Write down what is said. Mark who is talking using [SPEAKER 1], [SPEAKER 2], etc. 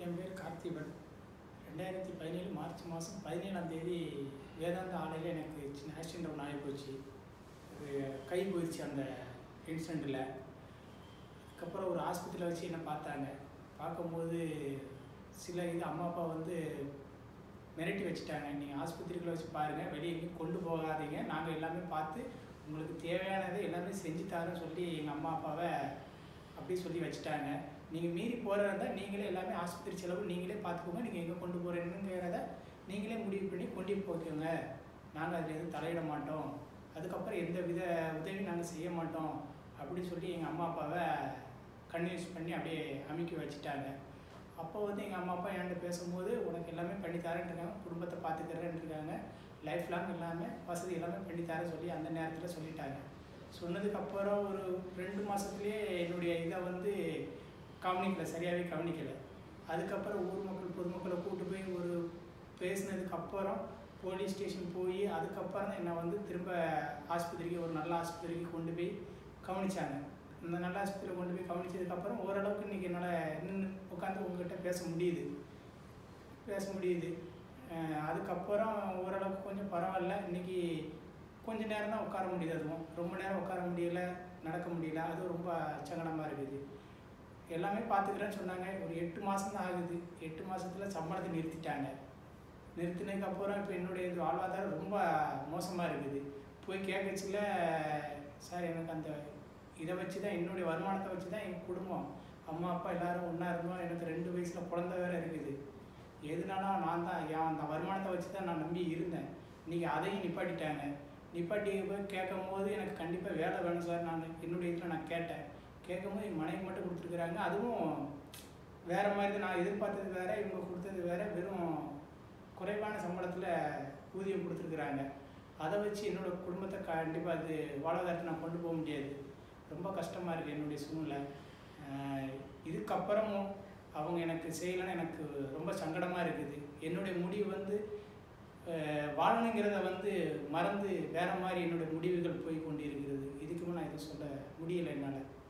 [SPEAKER 1] என் பேர் Karthiban. 2017 March மாதம் 17ஆம் தேதி வேதாந்தா ஆலையில் எனக்கு சின்ன ஆக்சிடெண்ட் ஒன்று ஆகி போச்சு. அது கை போயிடுச்சு அந்த இன்சிடெண்ட்டில். அதுக்கப்புறம் ஒரு ஆஸ்பத்திரியில் வச்சு என்னை பார்த்தாங்க. பார்க்கும்போது சில அம்மா அப்பா வந்து மிரட்டி வச்சுட்டாங்க. நீங்கள் ஆஸ்பத்திரிக்குள்ளே வச்சு பாருங்கள், வெளியே எங்கேயும் கொண்டு போகாதீங்க, நாங்கள் எல்லாமே பார்த்து உங்களுக்கு தேவையானதை எல்லாமே செஞ்சு தரோன்னு சொல்லி எங்கள் அம்மா அப்பாவை அப்படி சொல்லி வச்சுட்டாங்க. நீங்கள் மீறி போகிறதா நீங்களே எல்லாமே ஆஸ்பத்திரி செலவு நீங்களே பார்த்துக்கோங்க, நீங்கள் எங்கே கொண்டு போகிறீங்கிறத நீங்களே முடிவு பண்ணி கொண்டு போய்க்கோங்க, நாங்கள் அதில் எதுவும் தலையிட மாட்டோம், அதுக்கப்புறம் எந்த வித உதவியும் நாங்கள் செய்ய மாட்டோம் அப்படின்னு சொல்லி எங்கள் அம்மா அப்பாவை கன்வின்ஸ் பண்ணி அப்படியே அமைக்க வச்சுட்டாங்க. அப்போ வந்து எங்கள் அம்மா அப்பா என்கிட்ட பேசும்போது உனக்கு எல்லாமே பண்ணித்தரேன்ருக்காங்க, குடும்பத்தை பார்த்துக்கிறேன்ருக்காங்க, லைஃப் லாங் எல்லாமே வசதி எல்லாமே பண்ணித்தரேன் சொல்லி அந்த நேரத்தில் சொல்லிட்டாங்க. சொன்னதுக்கப்புறம் ஒரு 2 மாதத்துலேயே என்னுடைய இதை வந்து கவனிக்கலை, சரியாகவே கவனிக்கலை. அதுக்கப்புறம் ஊர் மக்கள் பொதுமக்களை கூப்பிட்டு போய் ஒரு பேசினதுக்கப்புறம் போலீஸ் ஸ்டேஷன் போய் அதுக்கப்புறம் தான் என்னை வந்து திரும்ப ஆஸ்பத்திரிக்கு, ஒரு நல்ல ஆஸ்பத்திரிக்கு கொண்டு போய் கவனித்தாங்க. இந்த நல்ல ஆஸ்பத்திரியில் கொண்டு போய் கவனித்ததுக்கப்புறம் ஓரளவுக்கு இன்றைக்கி என்னால் நின்று உட்காந்து உங்கள்கிட்ட பேச முடியுது. அதுக்கப்புறம் ஓரளவுக்கு கொஞ்சம் பரவாயில்ல. இன்றைக்கி கொஞ்சம் நேரம் தான் உட்கார முடியுது, அதுவும் ரொம்ப நேரம் உட்கார முடியல, நடக்க முடியல, அது ரொம்ப சங்கடமாக இருக்குது. எல்லாமே பார்த்துக்கிறேன்னு சொன்னாங்க. ஒரு 8 மாதம் தான் ஆகுது. 8 மாதத்தில் சம்பளத்தை நிறுத்திட்டாங்க. நிறுத்தினதுக்கப்புறம் இப்போ என்னுடைய வாழ்வாதாரம் ரொம்ப மோசமாக இருக்குது. போய் கேட்கச்சில, சார் எனக்கு அந்த இதை வச்சு தான், என்னுடைய வருமானத்தை வச்சு தான் எங்கள் குடும்பம், அம்மா அப்பா எல்லோரும் ஒன்றா இருந்தோம், எனக்கு 2 வயசில் குழந்தை வேறு இருக்குது, எதுனாலும் நான் தான் அந்த வருமானத்தை வச்சு தான் நான் நம்பி இருந்தேன். இன்றைக்கி அதையும் நிப்பாட்டிட்டாங்க. நிப்பாட்டி போய் கேட்கும்போது எனக்கு கண்டிப்பாக வேலை வேணும் சார், நான் என்னுடைய இதில் நான் கேட்டேன். கேட்கும்போது என் மனைவி மட்டும் கொடுத்துருக்குறாங்க. அதுவும் வேறு மாதிரி தான், நான் எதிர்பார்த்தது வேறு, இவங்க கொடுத்தது வேறு, வெறும் குறைவான சம்பளத்தில் ஊதியம் கொடுத்துருக்குறாங்க. அதை வச்சு என்னோடய குடும்பத்தை கண்டிப்பாக அது வாழ்வாதாரத்தை நான் கொண்டு போக முடியாது. ரொம்ப கஷ்டமாக இருக்குது என்னுடைய சூழ்நிலை. இதுக்கப்புறமும் அவங்க எனக்கு செய்யலைன்னு எனக்கு ரொம்ப சங்கடமாக இருக்குது. என்னுடைய முடிவு வந்து வாழணுங்கிறத வந்து மறந்து வேறு மாதிரி என்னுடைய முடிவுகள் போய் கொண்டு இருக்கிறது. இதுக்குமே நான் எதுவும் சொல்ல முடியலை என்னால்.